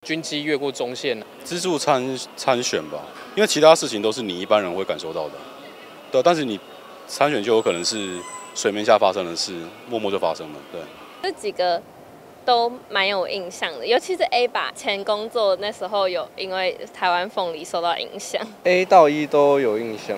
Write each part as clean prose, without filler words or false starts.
军机越过中线， 资助参选吧，因为其他事情都是你一般人会感受到的，对，但是你参选就有可能是水面下发生的事，默默就发生了，对。 这几个都蛮有印象的，尤其是 A 吧，前工作那时候有因为台湾凤梨受到影响。 A 到E都有印象。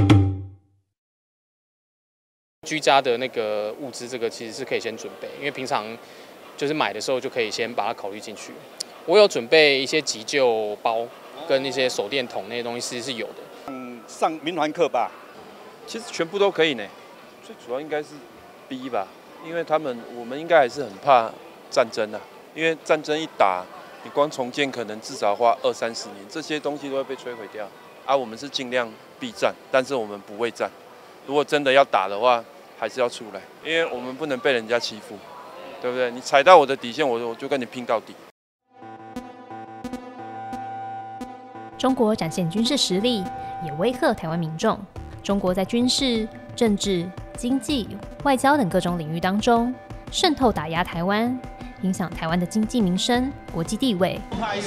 居家的那个物资，这个其实是可以先准备，因为平常就是买的时候就可以先把它考虑进去。我有准备一些急救包跟一些手电筒那些东西，其实是有的。 上民团课吧， 其实全部都可以呢，最主要应该是 B 吧，因为我们应该还是很怕战争啊，因为战争一打，你光重建可能至少花20-30年，这些东西都会被摧毁掉。啊，我们是尽量避战，但是我们不畏战。如果真的要打的话，还是要出来，因为我们不能被人家欺负，对不对？你踩到我的底线，我就跟你拼到底。 中国展现军事实力，也威吓台湾民众。中国在军事、政治、经济、外交等各种领域当中渗透打压台湾，影响台湾的经济民生、国际地位。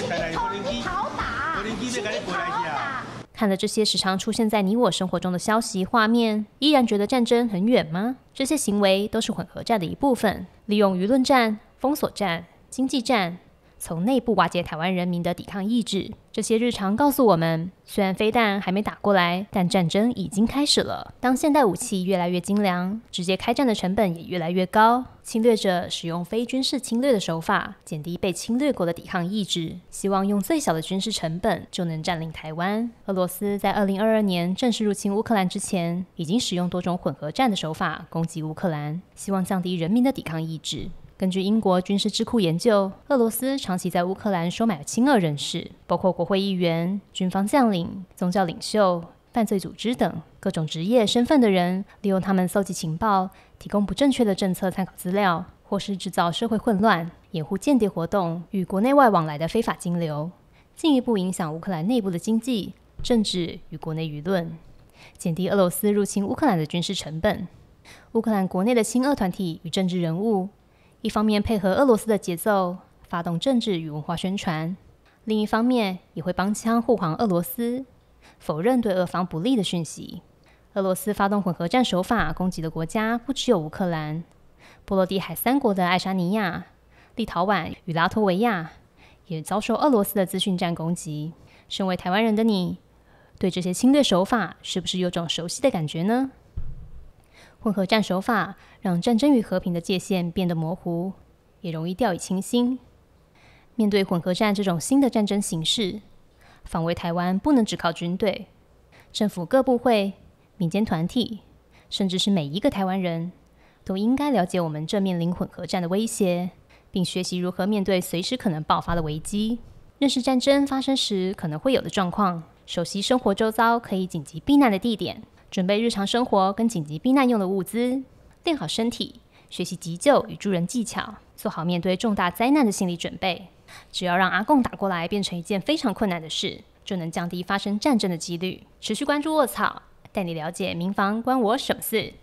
看了这些时常出现在你我生活中的消息画面，依然觉得战争很远吗？这些行为都是混合战的一部分，利用舆论战、封锁战、经济战，从内部瓦解台湾人民的抵抗意志。这些日常告诉我们，虽然飞弹还没打过来，但战争已经开始了。当现代武器越来越精良，直接开战的成本也越来越高，侵略者使用非军事侵略的手法，减低被侵略国的抵抗意志，希望用最小的军事成本就能占领台湾。俄罗斯在2022年正式入侵乌克兰之前，已经使用多种混合战的手法攻击乌克兰，希望降低人民的抵抗意志。根据英国军事智库研究，俄罗斯长期在乌克兰收买了亲俄人士，包括国会议员、军方将领、宗教领袖、犯罪组织等各种职业身份的人，利用他们搜集情报，提供不正确的政策参考资料，或是制造社会混乱，掩护间谍活动与国内外往来的非法金流，进一步影响乌克兰内部的经济、政治与国内舆论，减低俄罗斯入侵乌克兰的军事成本。乌克兰国内的亲俄团体与政治人物，一方面配合俄罗斯的节奏，发动政治与文化宣传，另一方面也会帮腔护航俄罗斯，否认对俄方不利的讯息。俄罗斯发动混合战手法攻击的国家不只有乌克兰，波罗的海3国的爱沙尼亚、立陶宛与拉脱维亚也遭受俄罗斯的资讯战攻击。身为台湾人的你，对这些侵略手法是不是有种熟悉的感觉呢？混合战手法让战争与和平的界限变得模糊，也容易掉以轻心。面对混合战这种新的战争形式，防卫台湾不能只靠军队，政府各部会、民间团体，甚至是每一个台湾人，都应该了解我们正面临混合战的威胁，并学习如何面对随时可能爆发的危机，认识战争发生时可能会有的状况，熟悉生活周遭可以紧急避难的地点，准备日常生活跟紧急避难用的物资，练好身体，学习急救与助人技巧，做好面对重大灾难的心理准备。只要让阿共打过来变成一件非常困难的事，就能降低发生战争的几率。持续关注卧草，带你了解民防关我什么事。